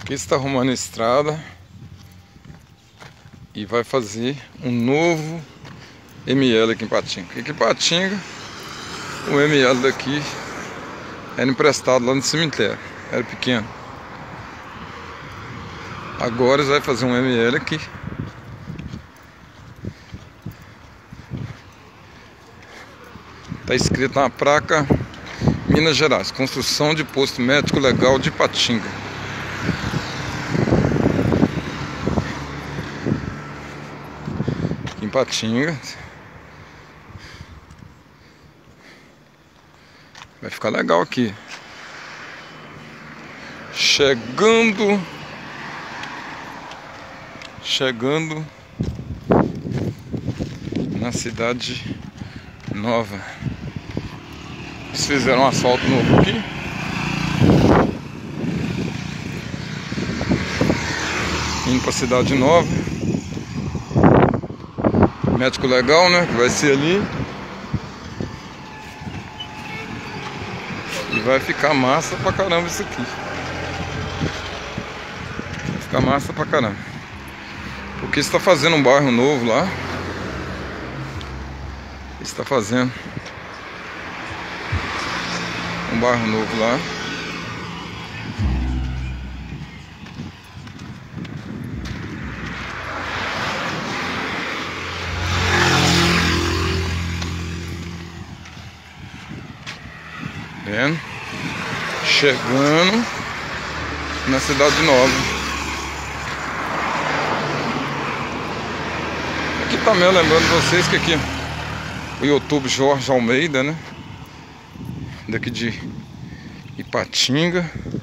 Aqui está arrumando a estrada e vai fazer um novo ML aqui em Patinga. Aqui em Patinga, o ML daqui era emprestado lá no cemitério, era pequeno. Agora eles vão fazer um ML aqui. Está escrito na placa: Minas Gerais, construção de posto médico legal de Patinga. Aqui em Patinga vai ficar legal aqui. Chegando na cidade nova. Eles fizeram um asfalto novo aqui. Indo pra cidade nova. Médico legal, né? Que vai ser ali. E vai ficar massa pra caramba isso aqui. Vai ficar massa pra caramba. Porque está fazendo um bairro novo lá. Está fazendo um bairro novo lá. Vendo? Chegando na cidade nova. Aqui também lembrando vocês que aqui o YouTube Jorge Almeida, né? Daqui de Ipatinga.